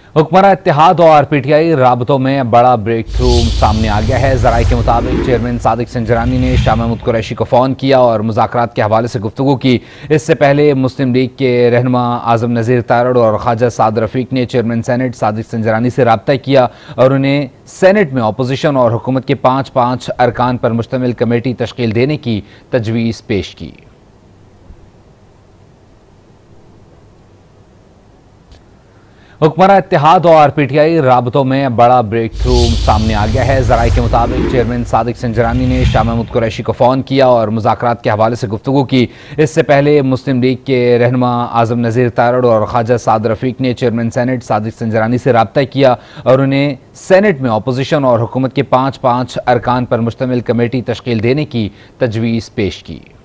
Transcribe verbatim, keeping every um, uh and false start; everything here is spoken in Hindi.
हुक्मरान इत्तेहाद और पीटीआई राबतों में बड़ा ब्रेक थ्रू सामने आ गया है। जराये के मुताबिक चेयरमैन सादिक संजरानी ने शाह महमूद कुरैशी को फ़ोन किया और मुज़ाकरात के हवाले से गुफ्तगू की। इससे पहले मुस्लिम लीग के रहनुमा आज़म नज़ीर तारड़ और ख्वाजा साद रफ़ीक ने चेयरमैन सेनेट सादिक संजरानी से रब्ता किया और उन्हें सेनेट में अपोजिशन और हुकूमत के पाँच पाँच अरकान पर मुश्तमिल कमेटी तश्कील देने की तजवीज़ पेश की। हुक्मरान इत्तेहाद और पीटीआई राबतों में बड़ा ब्रेक थ्रू सामने आ गया है। जराये के मुताबिक चेयरमैन सादिक संजरानी ने शाह महमूद कुरैशी को फ़ोन किया और मुज़ाकरात के हवाले से गुफ्तगू की। इससे पहले मुस्लिम लीग के रहनुमा आज़म नज़ीर तारड़ और ख्वाजा साद रफ़ीक ने चेयरमैन सेनेट सादिक संजरानी से रब्ता किया और उन्हें सेनेट में अपोजिशन और हुकूमत के पाँच पाँच अरकान पर मुश्तमिल कमेटी तश्कील देने की तजवीज़ पेश की।